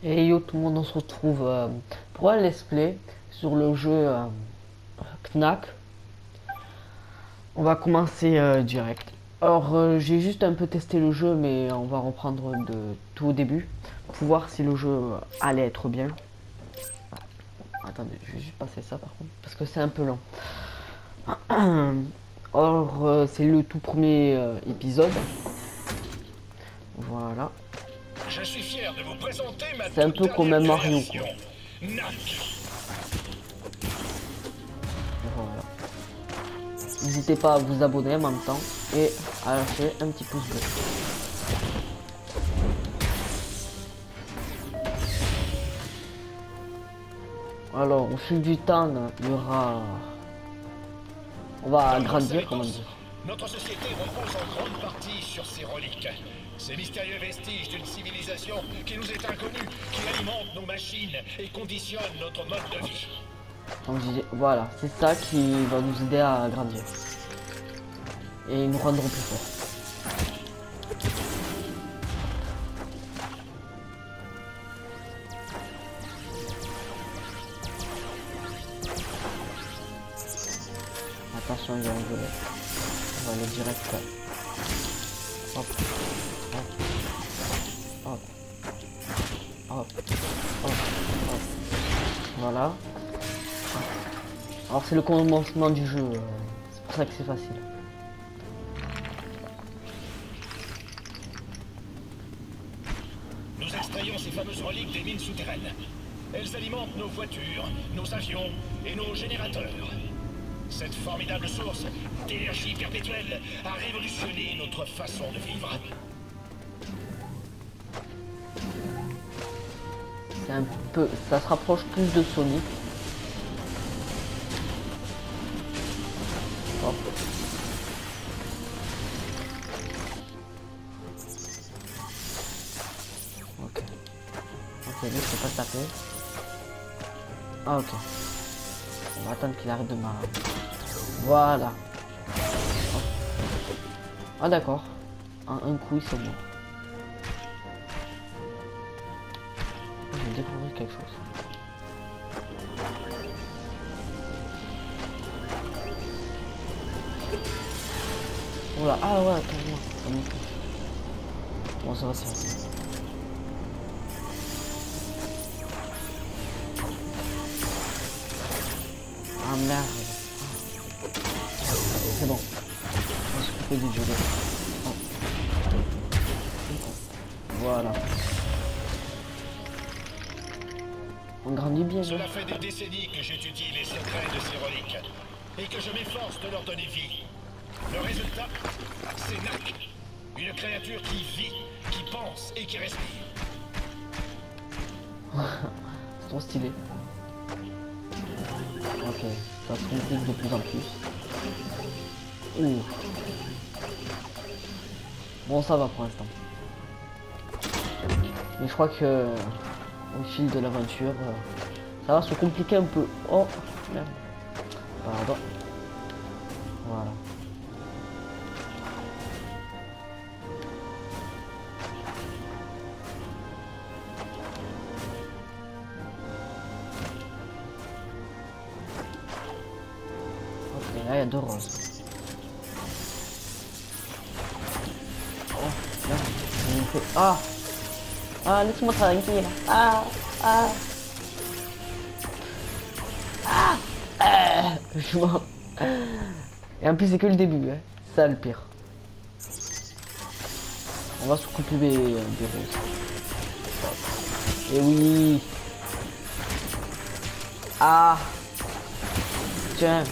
Et yo tout le monde, on se retrouve pour un let's play sur le jeu Knack. On va commencer direct. Alors j'ai juste un peu testé le jeu, mais on va reprendre de tout au début pour voir si le jeu allait être bien. Attendez, je vais juste passer ça par contre parce que c'est un peu long. Alors c'est le tout premier épisode. Voilà. Je suis fier de vous présenter ma C'est un toute peu comme un dernière Mario création, quoi. Knack. Voilà. N'hésitez pas à vous abonner en même temps et à lâcher un petit pouce bleu. Alors, au fil du temps, il y aura... On va Comme vous le grandir, savez comment tous, dire. notre société repose en grande partie sur ces reliques. Ces mystérieux vestiges d'une civilisation qui nous est inconnue, qui alimente nos machines et conditionne notre mode de vie. Donc, voilà, c'est ça qui va nous aider à grandir. Et nous rendront plus forts. Attention, il va rigoler. On va aller direct. Hop, hop, hop, hop, hop, hop. Voilà. Alors c'est le commencement du jeu, c'est pour ça que c'est facile. Nous extrayons ces fameuses reliques des mines souterraines. Elles alimentent nos voitures, nos avions et nos générateurs. Cette formidable source d'énergie perpétuelle a révolutionné notre façon de vivre. C'est un peu, ça se rapproche plus de Sonic. Hop. Ok. Ok, lui je peux pas se taper. Ah ok. On va attendre qu'il arrête de marrer. Voilà. Hop. Ah d'accord. Un coup ils sont morts. Je vais découvrir quelque chose. Oula, ah ouais, attends-moi. Ça me touche. Bon, ça va, ça va. Ah merde. C'est bon. On va s'occuper du jeu. Oh. Voilà. On grandit bien. Cela fait des décennies que j'étudie les secrets de ces reliques et que je m'efforce de leur donner vie. Le résultat, c'est Knack. Une créature qui vit, qui pense et qui respire. C'est trop stylé. Ok, ça se complique de plus en plus. Ouh. Bon, ça va pour l'instant. Mais je crois que au fil de l'aventure, ça va se compliquer un peu. Oh, merde. Pardon. Voilà. Ok, là il y a deux roses. Oh, merde. Il me fait... Ah! Ah, laisse-moi tranquille. Ah! Ah! Je m'en... Et en plus, c'est que le début, hein. C'est ça le pire. On va s'occuper des roses. Et oui! Ah! Tiens!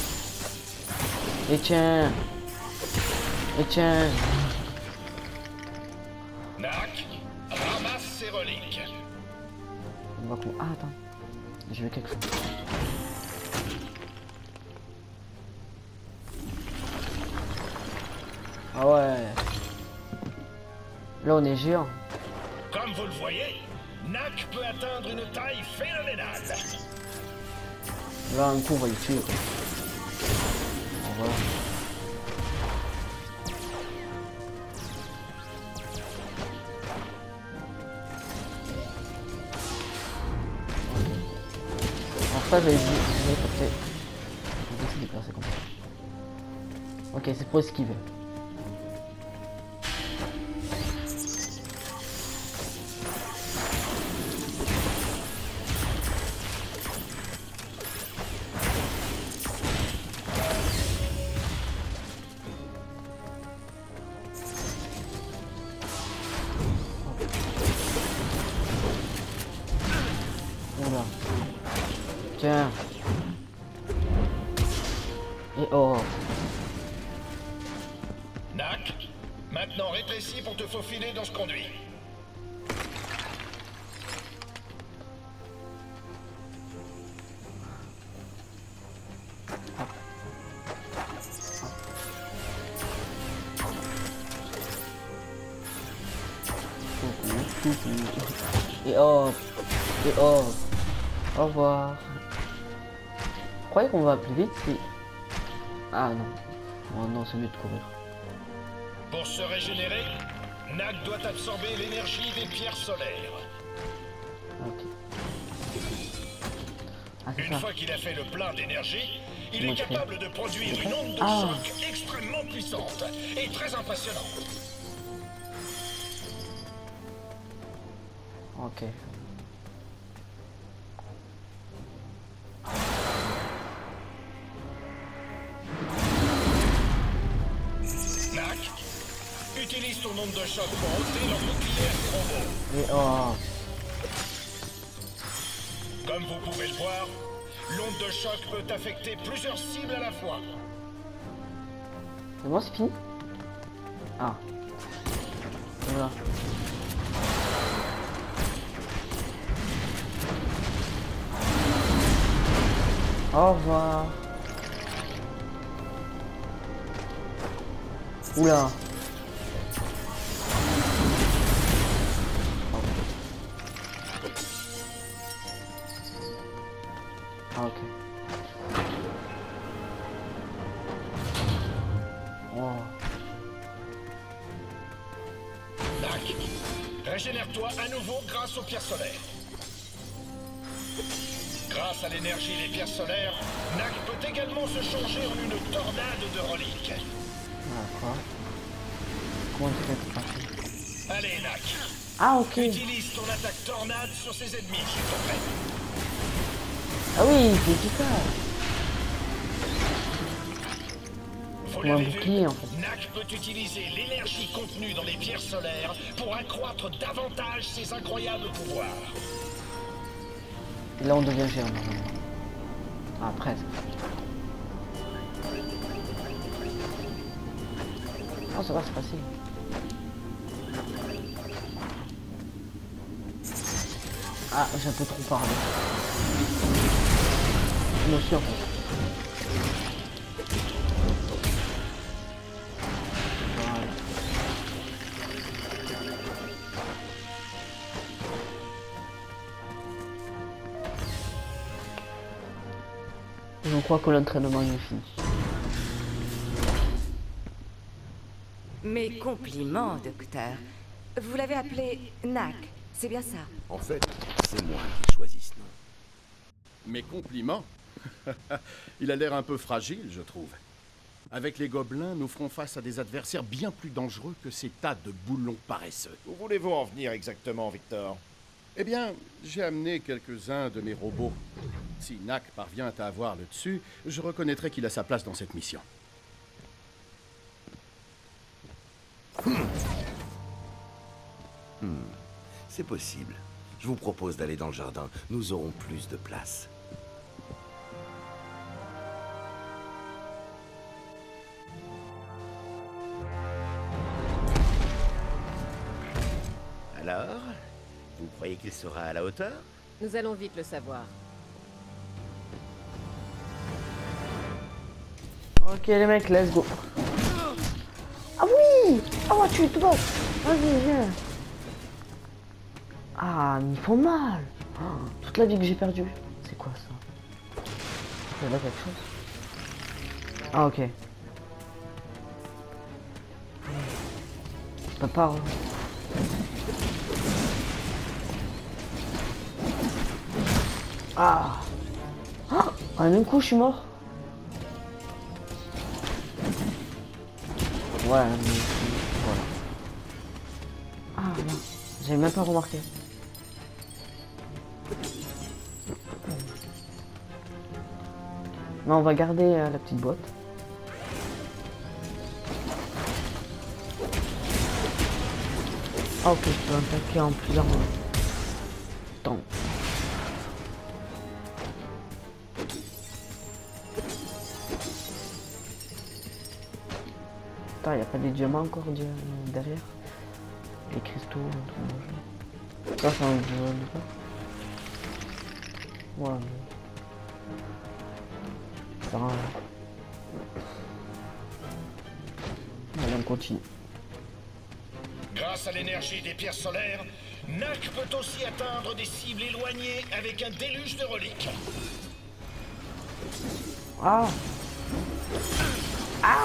Et tiens! Et tiens! Knack, ramasse ces reliques. On va... Ah, attends. J'ai vu quelque chose. Ah ouais. Là, on est géant. Comme vous le voyez, Knack peut atteindre une taille phénoménale. Là, un coup, on va le tuer. Voilà. ça j'avais dit, j'avais capté. Je vais essayer de déplacer comme ça. Ok, c'est pour esquiver. Oula. Tiens. Et oh. Nak, maintenant rétrécis pour te faufiler dans ce conduit. Et hop. Et hop. Au revoir. Vous croyez qu'on va plus vite si... Ah non. Oh non, c'est mieux de courir. Pour se régénérer, Nak doit absorber l'énergie des pierres solaires. Ok. Ah, c'est Une ça. fois qu'il a fait le plein d'énergie, il est Montrer. capable de produire une onde de Ah. choc extrêmement puissante et très impressionnante. Ok. Nak, utilise ton onde de choc pour ôter leur bouclier robot. Et oh. Comme vous pouvez le voir, l'onde de choc peut affecter plusieurs cibles à la fois. C'est bon, c'est fini? Ah. Voilà. Au revoir. Oula. Ah, ok. Oh. Nak, régénère-toi à nouveau grâce aux pierres solaires. Grâce à l'énergie des pierres solaires, Nak peut également se changer en une tornade de reliques. D'accord. Comment tu fais pour passer? Allez, Nak, Ah, ok. utilise ton attaque tornade sur ses ennemis, s'il te plaît. Ah oui, c'est efficace. Vous Comme un l'avez bouclier, vu, en fait. Nak peut utiliser l'énergie contenue dans les pierres solaires pour accroître davantage ses incroyables pouvoirs. Et là, on devient géant, normalement. Ah, presque. Oh, ça va, c'est facile. Ah, j'ai un peu trop parlé. Je me suis en fait. Voilà. Je crois que l'entraînement est fini. Mes compliments, docteur. Vous l'avez appelé Nak, c'est bien ça? En fait, c'est moi qui choisis ce nom. Mes compliments. Il a l'air un peu fragile, je trouve. Avec les gobelins, nous ferons face à des adversaires bien plus dangereux que ces tas de boulons paresseux. Où voulez-vous en venir exactement, Victor? Eh bien, j'ai amené quelques-uns de mes robots. Si Nak parvient à avoir le dessus, je reconnaîtrai qu'il a sa place dans cette mission. C'est possible. Je vous propose d'aller dans le jardin. Nous aurons plus de place. Alors, vous croyez qu'il sera à la hauteur? Nous allons vite le savoir. Ok les mecs, let's go. Ah oui. Ah ouais, tu te bats. Vas-y, viens. Ah, mais ils font mal. Oh, toute la vie que j'ai perdue. C'est quoi ça? Il y a là quelque chose. Ah ok. Papa. Ah. En un coup, je suis mort. Ouais, mais voilà. Ah non, j'avais même pas remarqué. Mais on va garder la petite boîte. Ah ok, je peux attaquer en plusieurs temps. Putain, y a pas des diamants encore derrière? Les cristaux, un truc dans le jeu. Ça, c'est un jeu de ça. Ouais, mais... ça va. Allez, on continue. Grâce à l'énergie des pierres solaires, Knack peut aussi atteindre des cibles éloignées avec un déluge de reliques. Ah! Ah!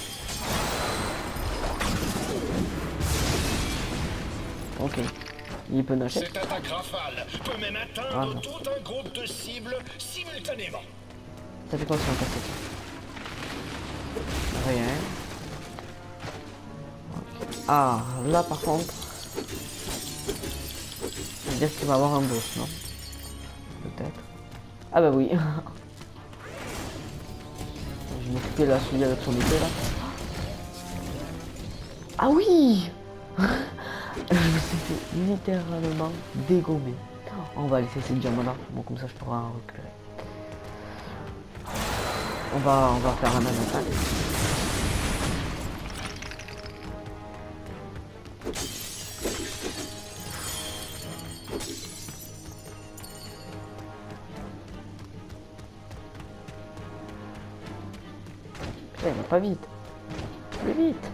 Ok. Il peut nager. Cette attaque rafale peut même atteindre tout un groupe de cibles simultanément. Ça fait quoi si on casse ça? Rien. Okay. Ah, là par contre... ça veut dire qu'il va avoir un boss, non? Peut-être. Ah bah oui. Je m'occupais de la soulier avec son épée là. Ah oui. Je me suis fait littéralement dégommer. On va laisser ces diamants là. Bon, comme ça je pourrai en récupérer. On va faire un attaque. Putain, il va pas vite. Plus vite.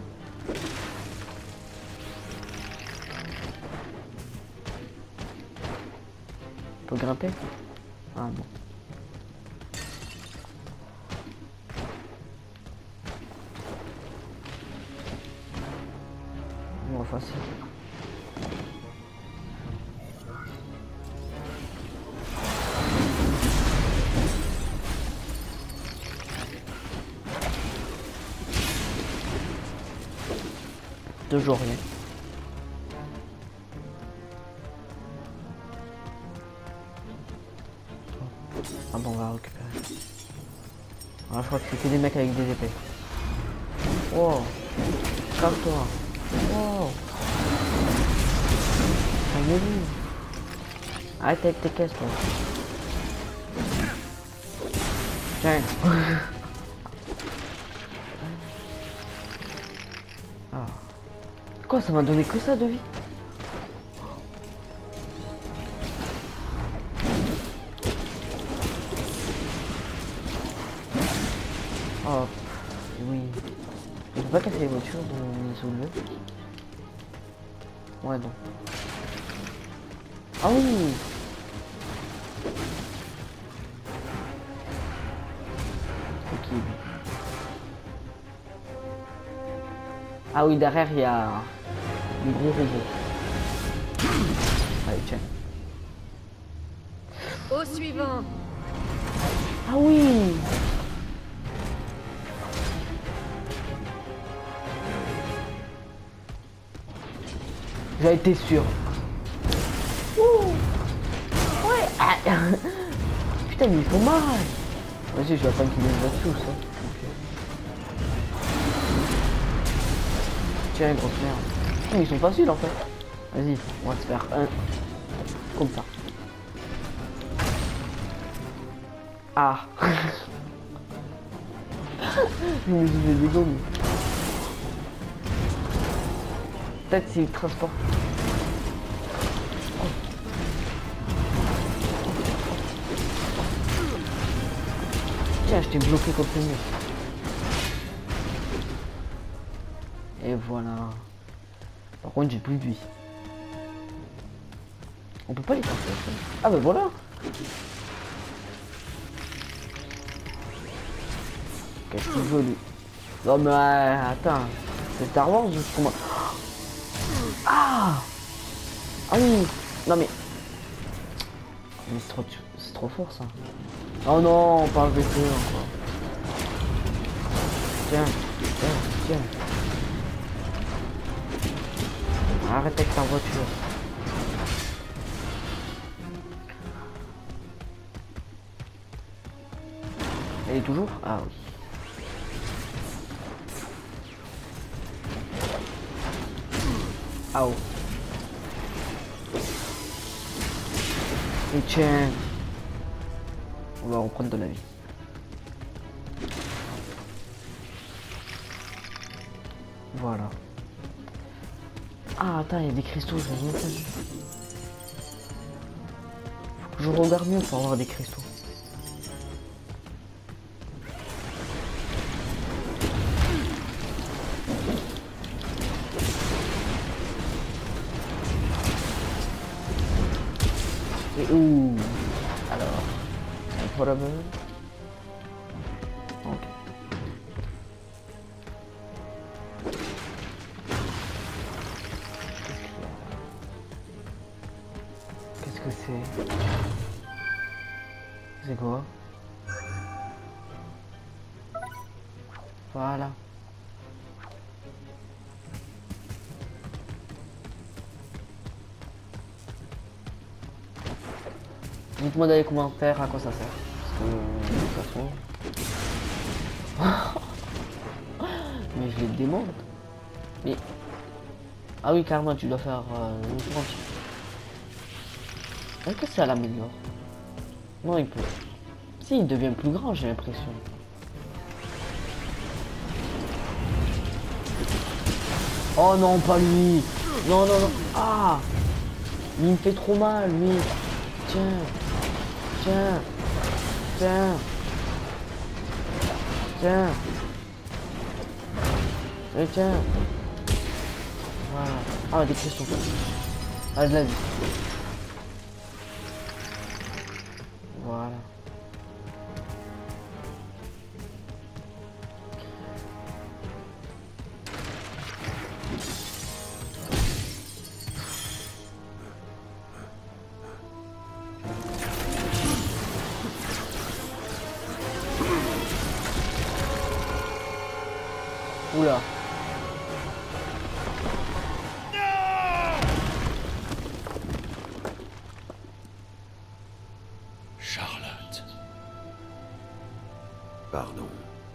On peut grimper? Ah non. Bon, facile. Toujours rien. Ah bon, on va récupérer. Ah, je crois que c'était des mecs avec des épées. Wow. Calme-toi. Wow. Calmez-vous. Arrête avec tes caisses, toi. Tiens. Ah. Quoi, ça m'a donné que ça de vie? Oh, oui. Je peux pas casser les voitures de mes soulevés. Ouais, non. Ah oui. Ok. Ah oui, derrière, il y a du gros robot. Allez, tiens. Au suivant. Ah oui. J'ai été sûr. Ouh. Ouais. Ah. Putain, mais ils font mal. Vas-y, je vais attendre qu'ils les aient tous. Tiens, grosse merde. Oh, ils sont faciles en fait. Vas-y, on va se faire un. Comme ça. Ah. Je me suis fait dégommer. Peut-être s'il transporte. Tiens, je t'ai bloqué contre le mur. Et voilà. Par contre, j'ai plus de vie. On peut pas les passer. Ah bah voilà. Qu'est-ce qu'il veut lui? Non mais attends. C'est Star Wars ou comment? Ah. Ah oui. Non mais. Mais c'est trop fort ça. Oh non, pas avec eux encore. Tiens, tiens. Arrête avec ta voiture. Elle est toujours? Ah oui. Ah oh. Et tiens. On va reprendre de la vie. Voilà. Ah attends, il y a des cristaux, je n'ai pas vu. Faut que je regarde mieux pour avoir des cristaux. Et ouh. Alors. Un problème. Ok. Qu'est-ce que c'est? C'est quoi? Voilà. Dites-moi dans les commentaires à quoi ça sert. Parce que de toute façon... Mais je les démonte. Mais... Ah oui, carrément, tu dois faire une branche. Est-ce que ça l'améliore? Non, il peut. Si, il devient plus grand, j'ai l'impression. Oh non, pas lui. Non, non, non. Ah, il me fait trop mal, lui. Tiens. Tiens. Tiens. Tiens. Et tiens. Voilà. Ah, des cristaux. Ah, de la vie. Voilà. Oula. Charlotte. Pardon.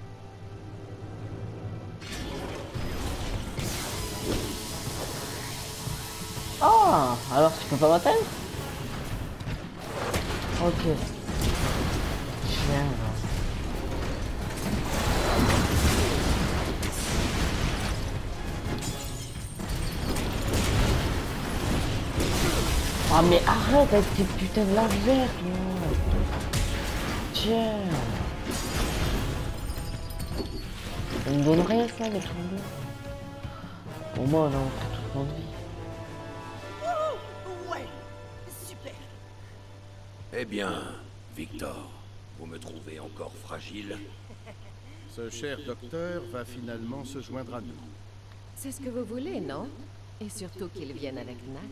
Ah, alors tu peux pas m'atteindre? Ok. Tiens. Ah mais arrête avec tes putains de lave verte, tiens. Ça me donne rien ça, les trucs bleus. Pour moi, on a pris toute notre vie. Ouais, super. Eh bien, Victor, vous me trouvez encore fragile? Ce cher docteur va finalement se joindre à nous. C'est ce que vous voulez, non? Et surtout qu'il vienne avec Knack.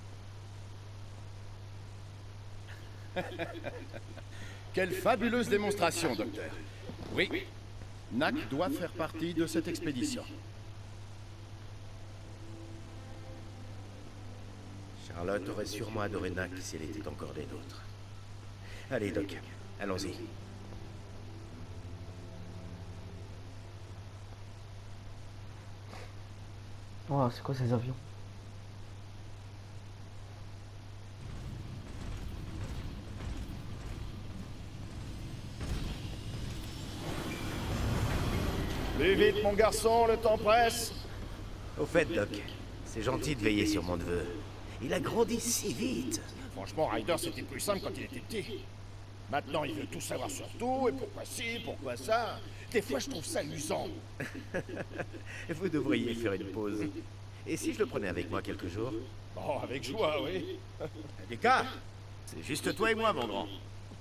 Quelle fabuleuse démonstration, docteur. Oui, Knack doit faire partie de cette expédition. Charlotte aurait sûrement adoré Knack si elle était encore des nôtres. Allez, Doc, allons-y. Oh, c'est quoi ces avions? Plus vite, mon garçon, le temps presse. Au fait, Doc, c'est gentil de veiller sur mon neveu. Il a grandi si vite. Franchement, Ryder, c'était plus simple quand il était petit. Maintenant, il veut tout savoir sur tout, et pourquoi ci, pourquoi ça. Des fois, je trouve ça amusant. Vous devriez faire une pause. Et si je le prenais avec moi quelques jours? Bon, avec joie, oui. Lucas, c'est juste toi et moi, mon grand.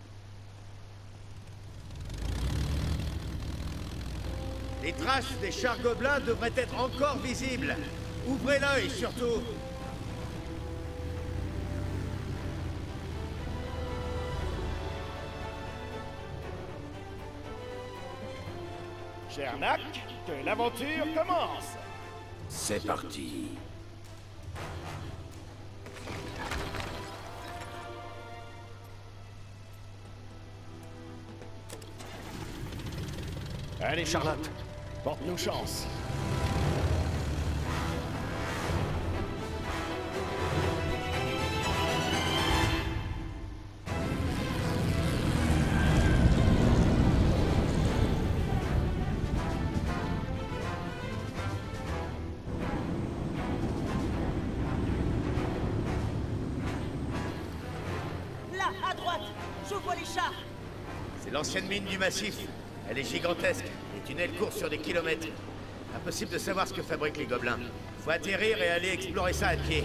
Les traces des chars gobelins devraient être encore visibles. Ouvrez l'œil, surtout. Cher Knack, que l'aventure commence. C'est parti. Allez, Charlotte, porte-nous chance. Là, à droite, je vois les chars. C'est l'ancienne mine du massif. Elle est gigantesque. Les tunnels courent sur des kilomètres. Impossible de savoir ce que fabriquent les gobelins. Faut atterrir et aller explorer ça à pied.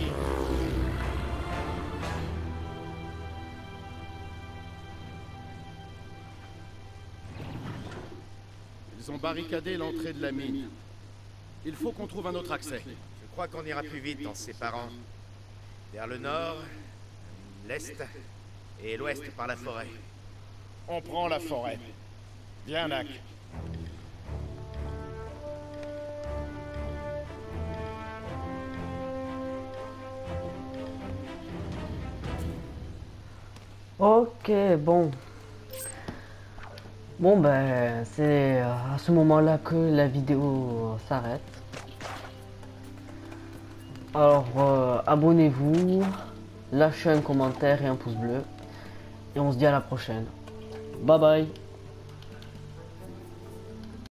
Ils ont barricadé l'entrée de la mine. Il faut qu'on trouve un autre accès. Je crois qu'on ira plus vite en se séparant. Vers le nord, l'est et l'ouest par la forêt. On prend la forêt. Viens, Knack. Ok, bon. Bon, ben, c'est à ce moment-là que la vidéo s'arrête. Alors, abonnez-vous, lâchez un commentaire et un pouce bleu. Et on se dit à la prochaine. Bye bye.